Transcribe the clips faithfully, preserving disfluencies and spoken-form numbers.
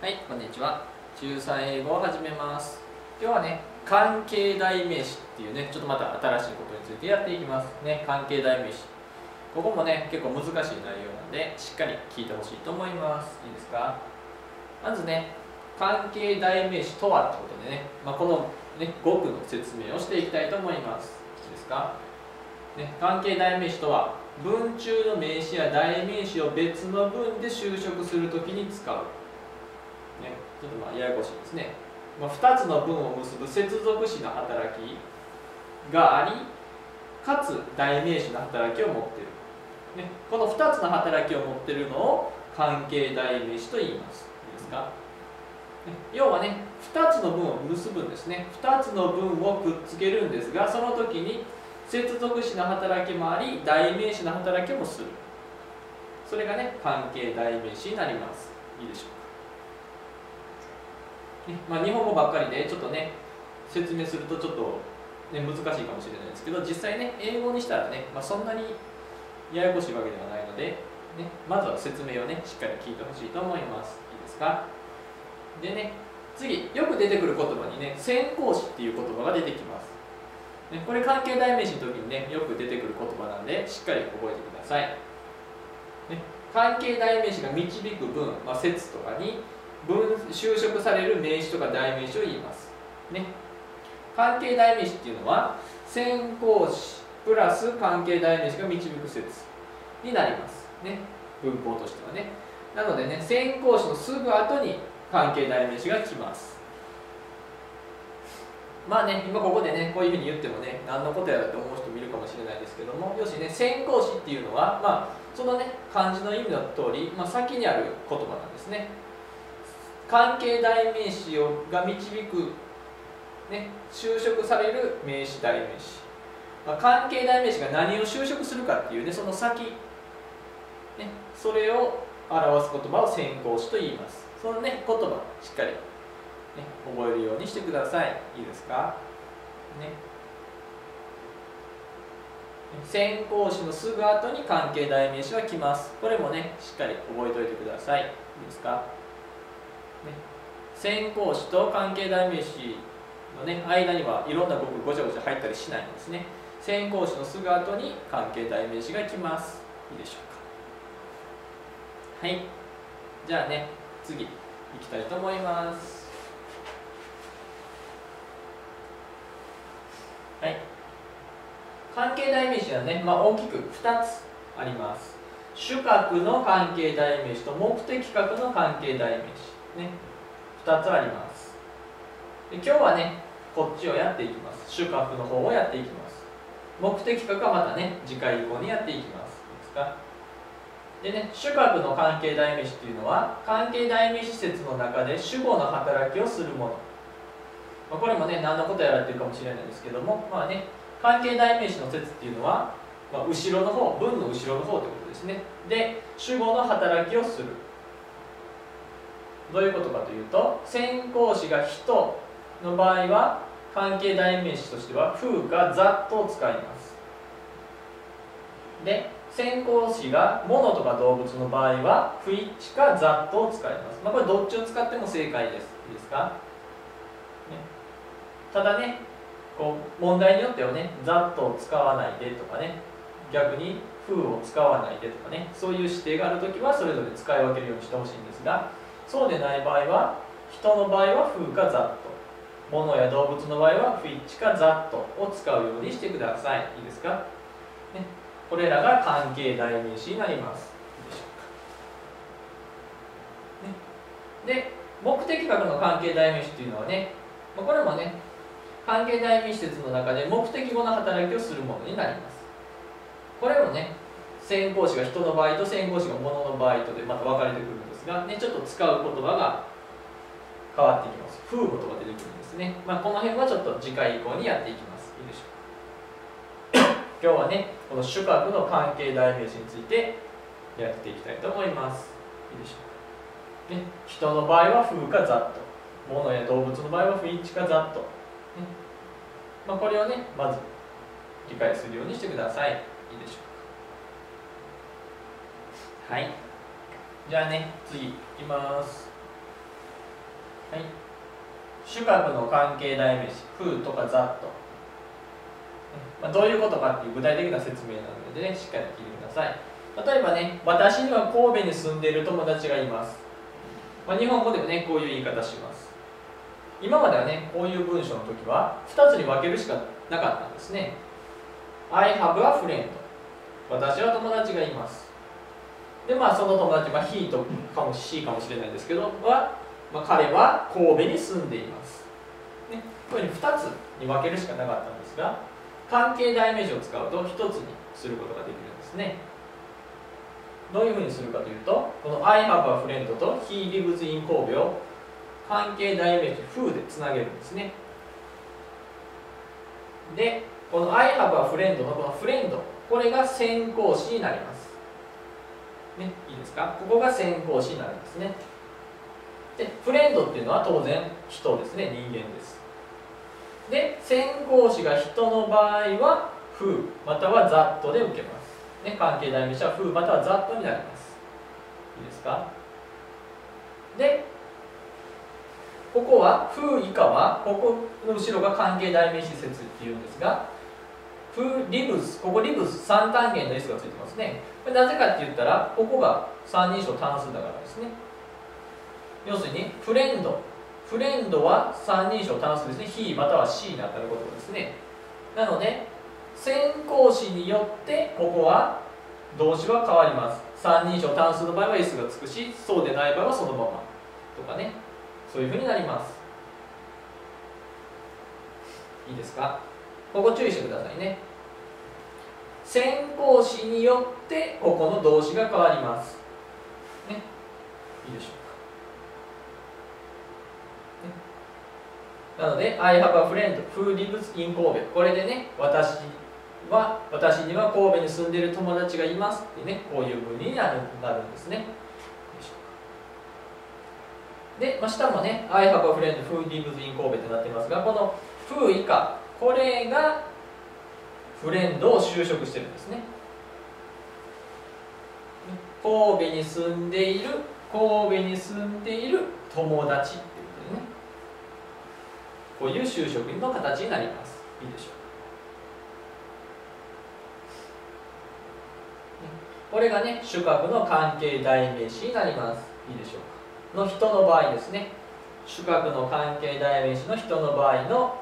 はい、こんにちは。中さん英語を始めます。今日はね、関係代名詞っていうね、ちょっとまた新しいことについてやっていきます。ね、関係代名詞。ここもね、結構難しい内容なんで、しっかり聞いてほしいと思います。いいですか？まずね、関係代名詞とはってことでね、まあ、この、ね、語句の説明をしていきたいと思います。いいですか？ね、関係代名詞とは、文中の名詞や代名詞を別の文で修飾するときに使う。ね、ちょっとまあややこしいですね。まあ、ふたつの文を結ぶ接続詞の働きがあり、かつ代名詞の働きを持っている。ね、このふたつの働きを持っているのを関係代名詞と言います。いいですか？ね、要はね、ふたつの文を結ぶんですね。ふたつの文をくっつけるんですが、その時に接続詞の働きもあり、代名詞の働きもする。それがね、関係代名詞になります。いいでしょうか？ね、まあ、日本語ばっかりでちょっとね説明するとちょっと、ね、難しいかもしれないですけど、実際ね英語にしたらね、まあ、そんなにややこしいわけではないので、ね、まずは説明をねしっかり聞いてほしいと思います。いいですか？でね、次よく出てくる言葉にね先行詞っていう言葉が出てきます。ね、これ関係代名詞の時にねよく出てくる言葉なんでしっかり覚えてください。ね、関係代名詞が導く文、まあ、説とかに文修飾される名詞とか代名詞を言います。ね、関係代名詞っていうのは先行詞プラス関係代名詞が導く説になります。ね、文法としてはね。なのでね、先行詞のすぐ後に関係代名詞が来ます。まあね、今ここでね、こういうふうに言ってもね、何のことやらって思う人もいるかもしれないですけども、要するにね、先行詞っていうのは、まあ、そのね、漢字の意味の通り、まあ、先にある言葉なんですね。関係代名詞をが導く、ね、修飾される名詞代名詞、まあ、関係代名詞が何を修飾するかっていうねその先、ね、それを表す言葉を先行詞と言います。そのね言葉しっかり、ね、覚えるようにしてください。いいですか？ね、先行詞のすぐ後に関係代名詞は来ます。これもねしっかり覚えておいてください。いいですか？ね、先行詞と関係代名詞の、ね、間にはいろんな語句ごちゃごちゃ入ったりしないんですね。先行詞のすぐ後に関係代名詞が来ます。いいでしょうか？はい。じゃあね、次いきたいと思います。はい。関係代名詞はね、まあ、大きくふたつあります。主格の関係代名詞と目的格の関係代名詞。ね、ふたつあります。で今日はねこっちをやっていきます。主格の方をやっていきます。目的格はまたね次回以降にやっていきます。いいですか？でね、主格の関係代名詞っていうのは関係代名詞説の中で主語の働きをするもの、まあ、これもね何のことやらっていうかもしれないですけども、まあね、関係代名詞の説っていうのは、まあ、後ろの方、文の後ろの方ということですね。で主語の働きをする。どういうことかというと、先行詞が人の場合は関係代名詞としては風かざっとを使います。で先行詞が物とか動物の場合は不一致かざっとを使います。まあ、これどっちを使っても正解です。いいですか？ね、ただねこう問題によってはねざっとを使わないでとかね、逆に風を使わないでとかね、そういう指定があるときはそれぞれ使い分けるようにしてほしいんですが、そうでない場合は人の場合は風かざっと、物や動物の場合は不一致かざっとを使うようにしてください。いいですか？ね、これらが関係代名詞になります。いいでしょうか？ね、で目的格の関係代名詞っていうのはね、これもね関係代名詞説の中で目的語の働きをするものになります。これもね先行詞が人の場合と先行詞が物の場合とでまた分かれてくるんですが、ね、ちょっと使う言葉が変わってきます。風語とか出てくるんですね。まあ、この辺はちょっと次回以降にやっていきます。いいでしょうか？今日はねこの主格の関係代名詞についてやっていきたいと思います。いいでしょうか？ね、人の場合は風かざっと、物や動物の場合は不一致かざっと、ね、まあ、これをねまず理解するようにしてください。いいでしょうか？はい。じゃあね、次いきます。 はい、主格の関係代名詞 who とか that、まあ、どういうことかっていう具体的な説明なので、ね、しっかり聞いてください。例えばね、私には神戸に住んでいる友達がいます。まあ、日本語でもね、こういう言い方します。今まではね、こういう文章の時はふたつに分けるしかなかったんですね。I have a friend。私は友達がいます。で、まあその友達、まあ、he とかも she かもしれないですけど、は、まあ、彼は神戸に住んでいます。ね、こういうふうにふたつに分けるしかなかったんですが、関係代名詞を使うとひとつにすることができるんですね。どういうふうにするかというと、この I have a friend と he lives in 神戸を関係代名詞 who でつなげるんですね。で、この I have a friend のこのフレンド、これが先行詞になります。ね、いいですか？ここが先行詞になるんですね。で、フレンドっていうのは当然人ですね、人間です。で、先行詞が人の場合は who または that で受けます。ね、関係代名詞は who または that になります。いいですか？で、ここは who 以下はここの後ろが関係代名詞説っていうんですが、who lives、ここ lives さん単元の s がついてますね。これなぜかって言ったら、ここが三人称単数だからですね。要するに、フレンド。フレンドは三人称単数ですね。he または she に当たることですね。なので、先行詞によってここは動詞は変わります。三人称単数の場合は s がつくし、そうでない場合はそのままとかね、そういうふうになります。いいですか？ここ注意してくださいね。先行詞によってここの動詞が変わります。ね、いいでしょうか。ね、なので、I have a friend who lives in 神戸。これでね、私は、私には神戸に住んでいる友達がいますってね、こういう風になる、なるんですね。で、まあ、下もね、I have a friend who lives in 神戸ってなってますが、この who 以下、これがフレンドを修飾してるんですね。神戸に住んでいる、神戸に住んでいる友達っていうことでね、こういう修飾の形になります。いいでしょうか。これがね、主格の関係代名詞になります。いいでしょうか。の人の場合ですね。主格の関係代名詞の人の場合の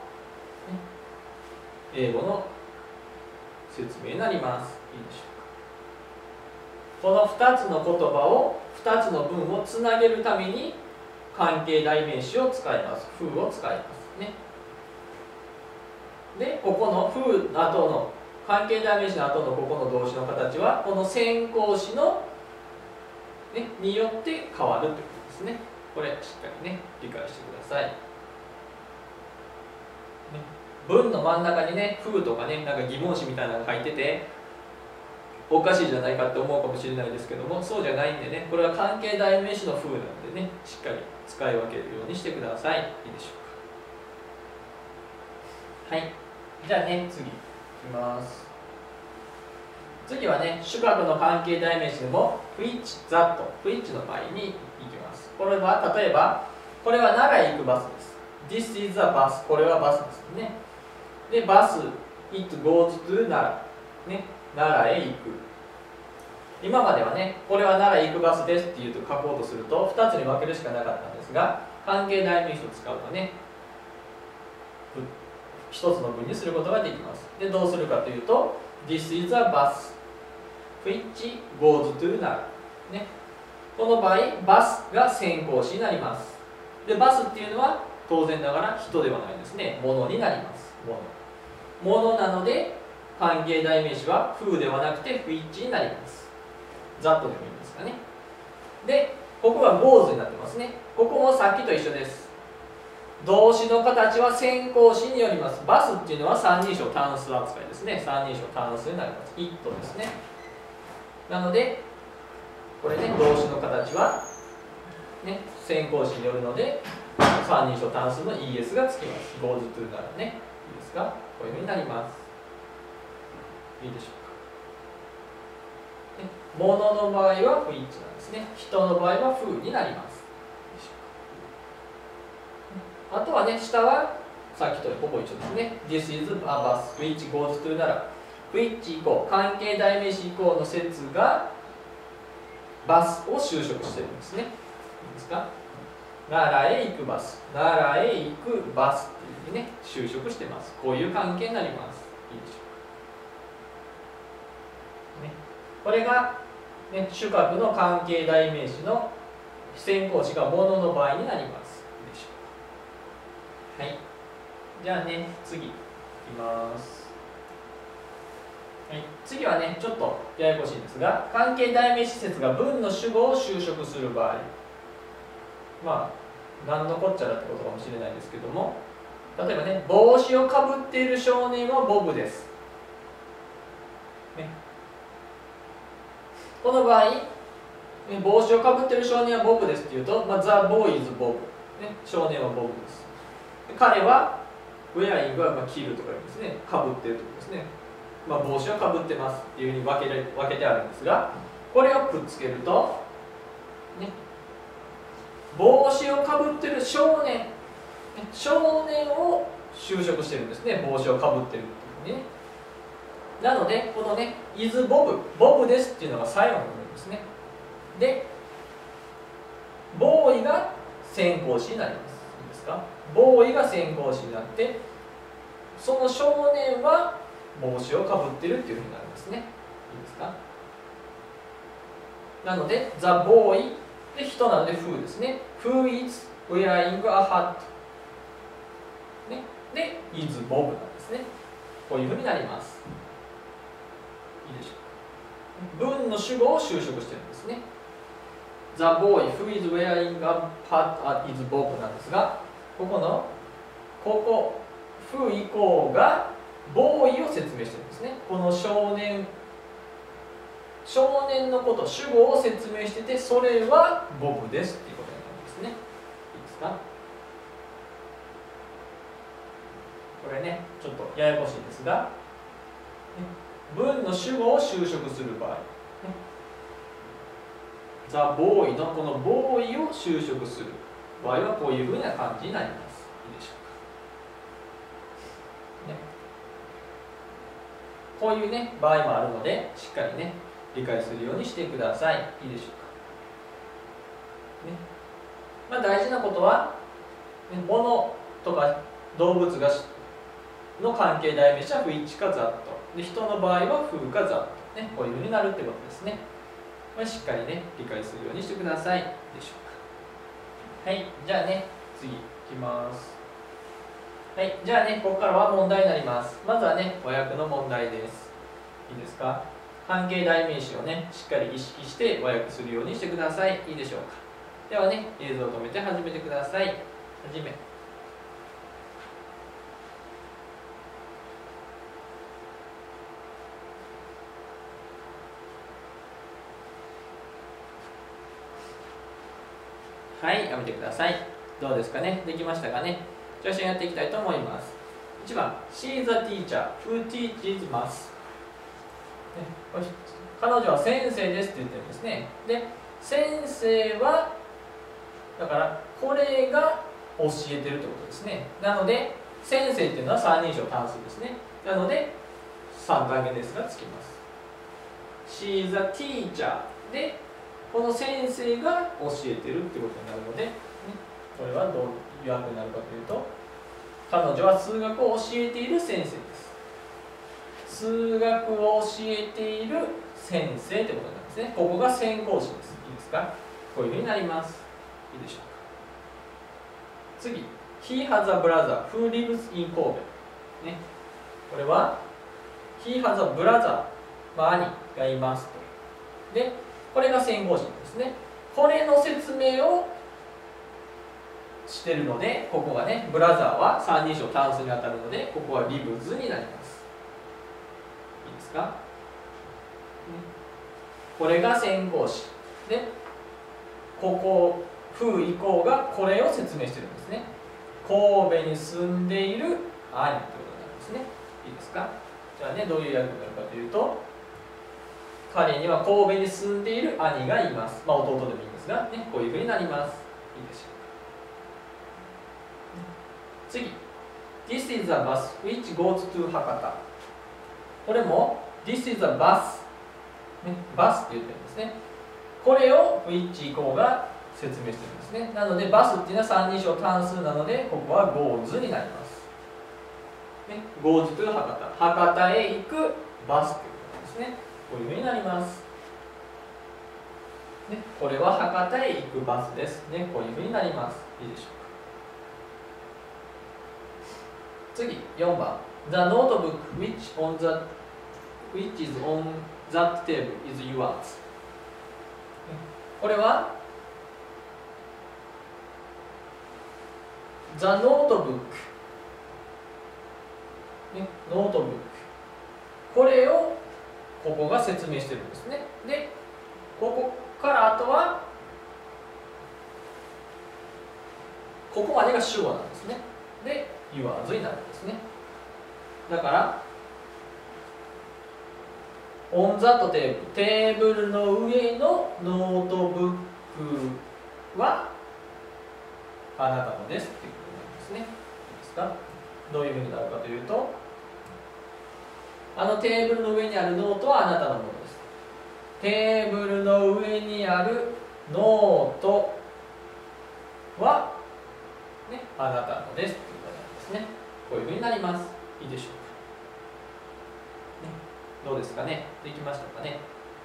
英語の説明になります。いいでしょうか。このふたつの言葉を、ふたつの文をつなげるために関係代名詞を使います。who を使いますね。で、ここの who の後の関係代名詞の後のここの動詞の形はこの先行詞の、ね、によって変わるということですね。これしっかりね理解してください。ね、文の真ん中にね、who とかね、なんか疑問詞みたいなのが書いてておかしいじゃないかって思うかもしれないですけども、そうじゃないんでね、これは関係代名詞の who なんでね、しっかり使い分けるようにしてください。いいでしょうか。はい、じゃあね、次いきます。次はね、主格の関係代名詞でも which、that、which の場合に行きます。これは例えば、これは奈良へ行くバスです。This is a bus。これはバスですね。で、バス、it goes to 奈良。ね、奈良へ行く。今まではね、これは奈良へ行くバスですっていうと書こうとするとふたつに分けるしかなかったんですが、関係代名詞を使うとね、ひとつの文にすることができます。で、どうするかというと、This is a bus which goes to 奈良。ね、この場合、バスが先行詞になります。で、バスっていうのは当然ながら人ではないですね。物になります。物。物なので、関係代名詞は who ではなくて which になります。that でもいいんですかね。で、ここが goes になってますね。ここもさっきと一緒です。動詞の形は先行詞によります。バスっていうのは三人称単数扱いですね。三人称単数になります。it ですね。なので、これね、動詞の形は、ね、先行詞によるので、三人称単数の es がつきます。goes to ならね。いいですか？こういうふうになります。いいでしょうか。ね、物の場合は which なんですね。人の場合は who になります。 あとはね、下はさっきとほぼ一緒ですね。This is a bus which goes to なら which 以降、関係代名詞以降の説がバスを修飾してるんですね。いいですか？奈良へ行くバス、奈良へ行くバスっていうふうにね、修飾してます。こういう関係になります。いいでしょうか。ね、これが、ね、主格の関係代名詞の先行詞がものの場合になります。いいでしょうか。はい。じゃあね、次いきます。はい、次はね、ちょっとややこしいんですが、関係代名詞説が文の主語を修飾する場合、まあ、何のこっちゃだってことかもしれないですけども、例えばね、帽子をかぶっている少年はボブです。ね、この場合、帽子をかぶっている少年はボブですっていうと、まあ、The boy is Bob、ね、少年はボブです。彼は、ウェアイングはまあ着るとか言うんですね、かぶっているとかですね。まあ、帽子をかぶってますっていうふうに分けれ分けてあるんですが、これをくっつけると、ね、帽子をかぶってる少年、ね、少年を修飾してるんですね、帽子をかぶってるっていうね。なので、このね、is Bob、ボブですっていうのが最後の部分ですね。で、ボーイが先行詞になります。いいですか？ボーイが先行詞になって、その少年は帽子をかぶってるっていうふうになりますね。いいですか？なので、The boy で人なので who ですね。Who is wearing a hat、ね、で、is Bob なんですね。こういうふうになります。いいでしょうか？文の主語を修飾してるんですね。The boy who is wearing a hat is Bob なんですが、ここのここ who 以降がボーイを説明してるんですね。この少年少年のこと、主語を説明してて、それはボブですっていうことになるんですね。いいですか？これね、ちょっとややこしいんですが、文の主語を修飾する場合、ザ・ボーイのこのボーイを修飾する場合はこういうふうな感じになります。いいでしょうか。ね、こういうね場合もあるので、しっかりね理解するようにしてください。いいでしょうか。ね、まあ、大事なことは、ね、物とか動物がの関係代名詞は which か that で、人の場合は who か that、ね、こういうふうになるってことですね。まあ、しっかりね理解するようにしてください。でしょうか。はい、じゃあね次いきます。はい、じゃあねここからは問題になります。まずはね和訳の問題です。いいですか？関係代名詞をねしっかり意識して和訳するようにしてください。いいでしょうか？ではね映像を止めて始めてください。はじめ。はい、やめてください。どうですかね？できましたかね？じゃあ一緒にやっていきたいと思います。いちばん She is a teacher who teaches math、ね、彼女は先生ですって言ってるんですね。で、先生はだからこれが教えてるってことですね。なので先生っていうのは三人称単数ですね。なのでさんだけですがつきます。She is a teacher でこの先生が教えてるってことになるので、ね、これはどういう訳になるかというと、彼女は数学を教えている先生です。数学を教えている先生ってことなんですね。ここが先行詞です。いいですか？こういうふうになります。いいでしょうか。次、He has a brother who lives in 神戸。ね、これは He has a brother、まあ、兄がいますと。で、これが先行詞ですね。これの説明をしているので、ここがね、ブラザーは三人称単数に当たるので、ここはリブズになります。いいですか？これが先行詞で、ここ、風以降がこれを説明しているんですね。神戸に住んでいる兄ということになるんですね。いいですか？じゃあね、どういう訳になるかというと、彼には神戸に住んでいる兄がいます。まあ弟でもいいんですが、ね、こういうふうになります。いいでしょうか。 次 This is a bus which goes to 博多。これも This is a bus、ね、バスって言ってるんですね。これを which 以降が説明してるんですね。なのでバスっていうのは三人称単数なのでここは goes になります、ね、goes to 博多、博多へ行くバスということですね。こういうふうになります、ね、これは博多へ行くバスですね。こういうふうになります。いいでしょうか。次よんばん The notebook which, on the, which is on that table is yours。 これは The notebook、ね、ノートブック、これをここが説明してるんですね。でここからあとはここまでが主語なんですね。で yours になるんですね。だからオンザットテーブル、テーブルの上のノートブックはあなたのですっていうことになりますね。いいですか。どういうふうになるかというと、あのテーブルの上にあるノートはあなたのものです。テーブルの上にあるノートは、ね、あなたのですっていうことなんですね。こういうふうになります。いいでしょうか。どうですかね。できましたかね。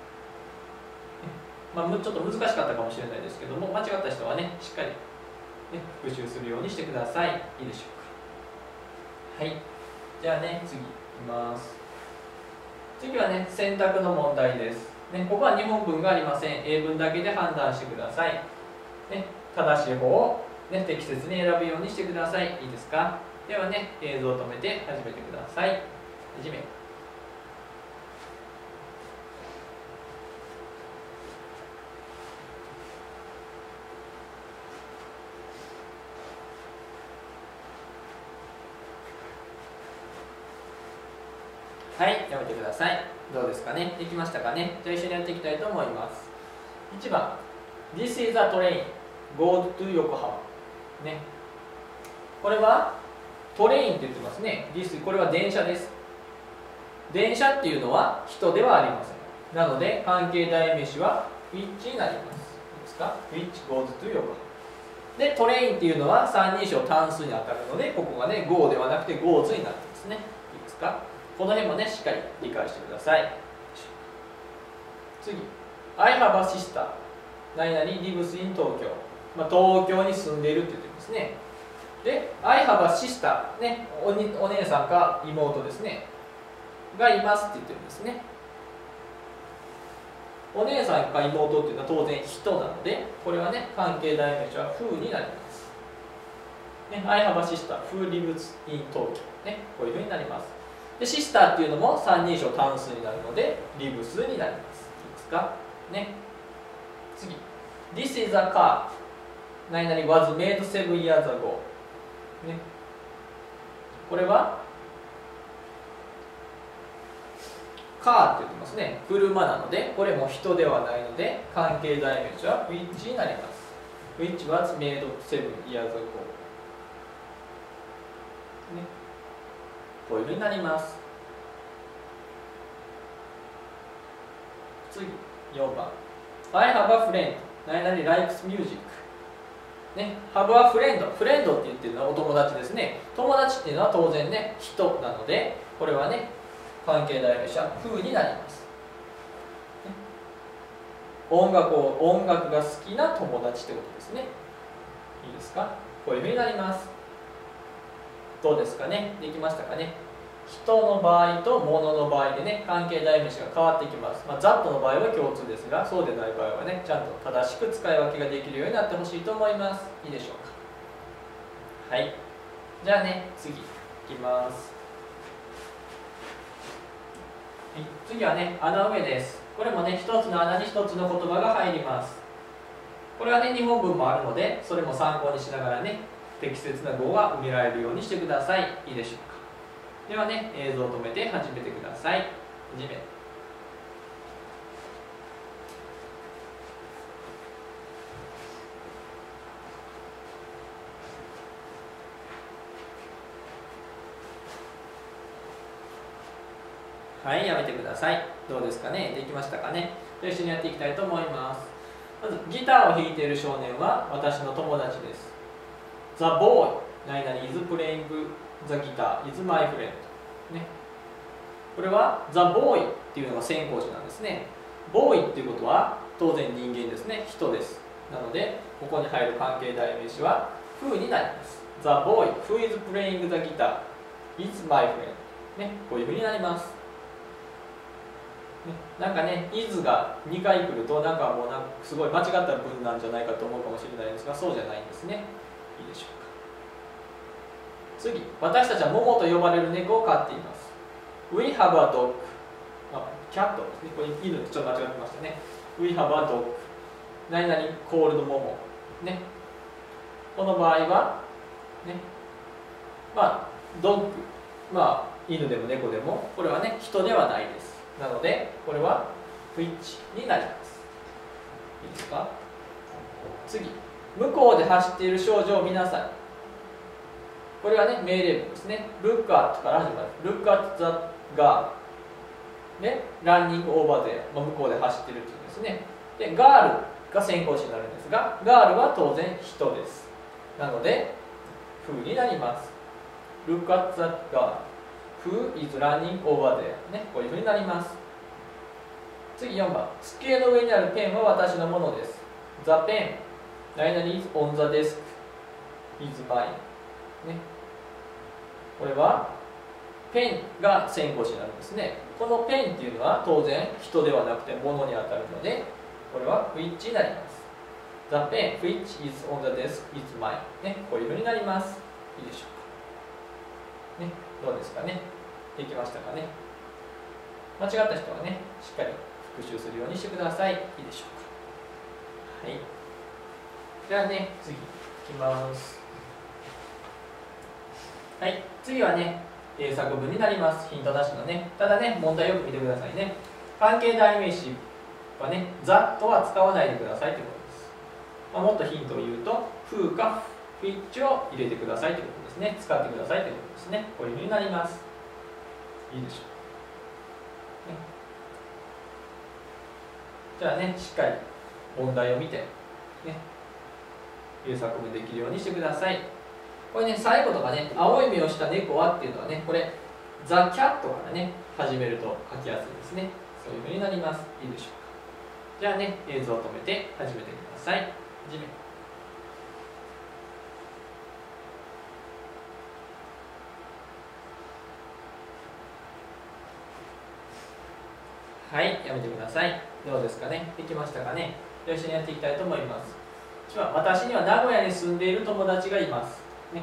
まあ、ちょっと難しかったかもしれないですけども、間違った人はね、しっかり、ね、復習するようにしてください。いいでしょうか。はい。じゃあね、次いきます。次はね、選択の問題です。ね、ここは日本文がありません。英文だけで判断してください。ね、正しい方を、ね、適切に選ぶようにしてください。いいですか。ではね、映像を止めて始めてください。始め。はい、やめてください。どうですかね。できましたかね。じゃあ一緒にやっていきたいと思います。いちばん This is a train goes to 横浜、ね、これはトレインって言ってますね。This これは電車です。電車っていうのは人ではありません。なので関係代名詞は which になります。いいですか。 which goes to 横浜で、トレインっていうのは三人称単数に当たるので、ここがね go ではなくて goes になってますね。いいですか。この辺もね、しっかり理解してください。次、I have a sister 何々 lives in 東京、まあ、東京に住んでいるって言ってますね。で、I have a sister、ね、おに、お姉さんか妹ですねがいますって言ってるんですね。お姉さんか妹っていうのは当然人なので、これはね、関係代名詞は who になります、ね、I have a sister who lives in 東京、ね、こういうふうになります。で、シスターっていうのも三人称単数になるので、リブスになります。いいですかね。次。This is a car 何々 was made seven years ago、ね、これはカーって言ってますね。車なので、これも人ではないので、関係代名詞は which になります。which was made seven years ago、ね、こういうふうになります。次、よんばん I have a friend 何々 likes music、ね、have a friend、フレンドって言ってるのはお友達ですね。友達っていうのは当然ね、人なので、これはね、関係代名詞は who になります。音楽を音楽が好きな友達ってことですね。いいですか。こういうふうになります。どうですかね。できましたかね。人の場合と物の場合でね、関係代名詞が変わってきます。まあ、ざっとの場合は共通ですが、そうでない場合はね、ちゃんと正しく使い分けができるようになってほしいと思います。いいでしょうか。はい。じゃあね、次いきます。はい、次はね、穴埋めです。これもね、一つの穴に一つの言葉が入ります。これはね、日本文もあるので、それも参考にしながらね、適切な語が埋められるようにしてください。いいでしょうか。ではね、映像を止めて始めてください。始め。 はい、やめてください。どうですかね、できましたかね。じゃあ一緒にやっていきたいと思います。まずギターを弾いている少年は私の友達です。 The boy 何々 is playing the guitar is my friend、ね、これは The boy っていうのが先行詞なんですね。ボーイっていうことは当然人間ですね、人です。なのでここに入る関係代名詞は who になります。 The boy who is playing the guitar is my friend、ね、こういうふうになります。なんかね、is がにかい来るとなんかもうなんかすごい間違った文なんじゃないかと思うかもしれないですが、そうじゃないんですね。いいでしょうか。次、私たちはモモと呼ばれる猫を飼っています。 We have a dog、 あ、キャットですね。これ犬ってちょっと間違ってましたね。 We have a dog 何々 called モモ、ね、この場合はね、まあドッグ、まあ犬でも猫でもこれはね人ではないです。なのでこれは which になります。いいですか。次、向こうで走っている少女を見なさい。これはね命令文ですね。 Look at から始まる。 Look at the girl ね、running over there、まあ、向こうで走っているっていうんですね。で、girl が先行詞になるんですが、girl は当然人です。なので who になります。 Look at the girl who is running over there、ね、こういうふうになります。次よんばん、机の上にあるペンは私のものです。 The pen 何々 is on the desk is mine、ね、これはペンが先行詞になるんですね。このペンっていうのは当然人ではなくて物に当たるのでこれは which になります。 The pen which is on the desk is mine、ね、こういうふうになります。いいでしょうか、ね、どうですかね。できましたかね。間違った人はねしっかり復習するようにしてください。いいでしょうか。はい、じゃあね次いきます。はい、次はね英作文になります。ヒントなしのね。ただね問題よく見てくださいね。関係代名詞はね the とは使わないでくださいということです。まあ、もっとヒントを言うと who か which を入れてくださいということですね。使ってくださいということですね。こういうふうになります。いいでしょう、ね、じゃあねしっかり問題を見てね英作文できるようにしてください。これね最後とかね青い目をした猫はっていうのはねこれ The Cat からね始めると書きやすいですね。そういうふうになります。いいでしょうか。じゃあね映像を止めて始めてください。始め。はい、やめてください。どうですかね。できましたかね。一緒にやっていきたいと思います。では私には名古屋に住んでいる友達がいます。ね。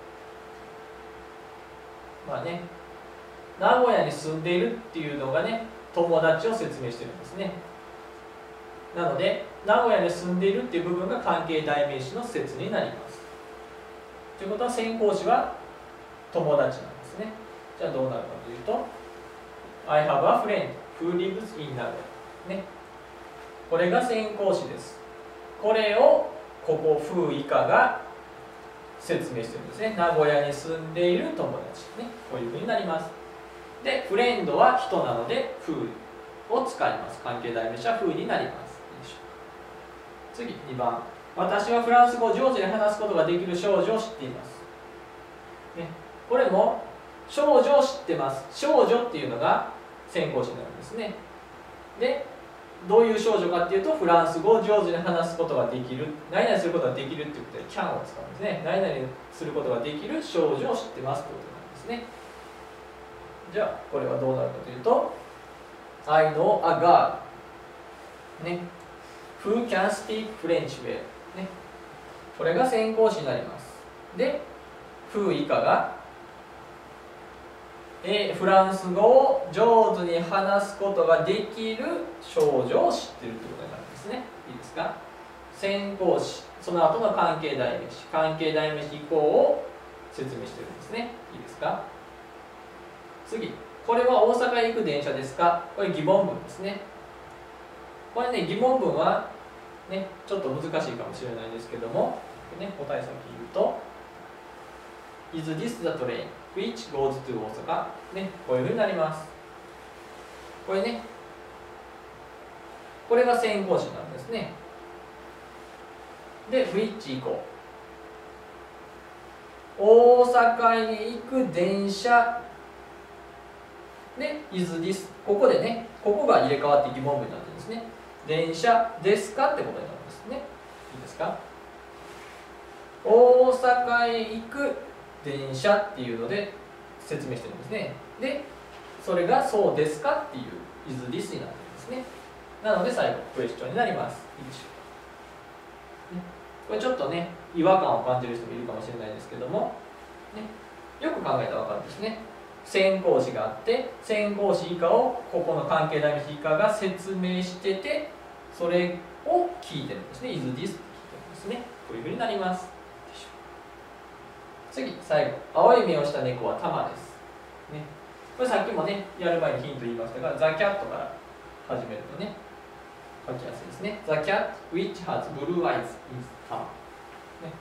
まあね、名古屋に住んでいるっていうのがね、友達を説明してるんですね。なので、名古屋に住んでいるっていう部分が関係代名詞の説になります。ということは先行詞は友達なんですね。じゃあどうなるかというと、I have a friend who lives in 名古屋。ね。これが先行詞です。これをここ who 以下が説明してるんですね。名古屋に住んでいる友達。ね。こういうふうになります。で、フレンドは人なので who を使います。関係代名詞は who になります。いいでしょうか。次、にばん。私はフランス語を上手に話すことができる少女を知っています。ね。これも少女を知ってます。少女っていうのが先行詞になるんですね。で、どういう少女かっていうと、フランス語を上手に話すことができる、何々することができるっていうことで can を使うんですね。何々することができる少女を知ってますということなんですね。じゃあこれはどうなるかというと I know a girl、ね、who can speak French well、ね、これが先行詞になります。で who 以下がえフランス語を上手に話すことができる少女を知っているということになるんですね。いいですか。先行詞、その後の関係代名詞、関係代名詞以降を説明しているんですね。いいですか。次、これは大阪へ行く電車ですか。これ疑問文ですね。これね、疑問文はね、ちょっと難しいかもしれないんですけども、ね、答え先言うと Is this the train which goes to 大阪、ね、こういうふうになります。 これね、これが先行詞なんですね。で which 以降、大阪に行く電車で is this、 ここでね、ここが入れ替わって疑問文になってるんですね。電車ですかってことになるんですね。いいですか。大阪へ行く電車っていうので説明してるんですね。でそれがそうですかっていう is this になってるんですね。なので最後クエスチョンになります。いいでしょうか、ね、これちょっとね違和感を感じる人もいるかもしれないですけども、ね、よく考えたら分かるんですね。先行詞があって先行詞以下をここの関係代名詞以下が説明してて、それを聞いてるんですね。is this って聞いてるんですね。こういうふうになります。次、最後、青い目をした猫はタマです、ね、これさっきもねやる前にヒント言いましたが、ザ・キャットから始めるとね書きやすいですね。 The cat which has blue eyes is タマ、ね、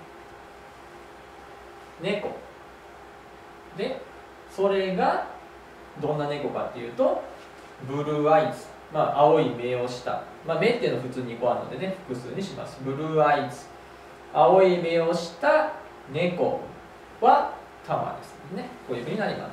猫で、それがどんな猫かっていうとブルーアイズ、まあ、青い目をした、まあ、目っていうのは普通にこうあるのでね複数にします。ブルーアイズ、青い目をした猫はタマですね。こういうふうになります。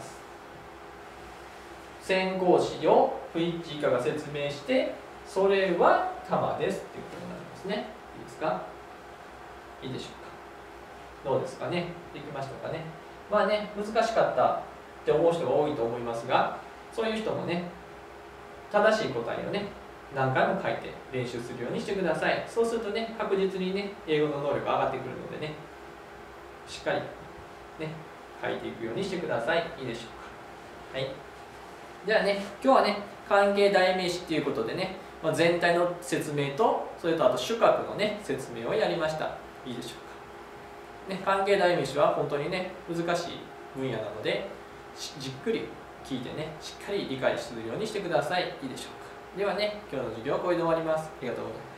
先行詞を不一致以下が説明して、それはタマですっていうことになりますね。いいですか。いいでしょうか。どうですかね。できましたかね。まあね、難しかったって思う人が多いと思いますが、そういう人もね、正しい答えをね、何回も書いて練習するようにしてください。そうするとね、確実にね、英語の能力が上がってくるのでね、しっかりね、書いていくようにしてください。いいでしょうか。はい。ではね、今日はね、関係代名詞っていうことでね、まあ、全体の説明と、それとあと主格のね、説明をやりました。いいでしょうか。ね、関係代名詞は本当にね、難しい分野なので、じっくり聞いてね、しっかり理解するようにしてください。いいでしょうか。ではね、今日の授業はこれで終わります。ありがとうございます。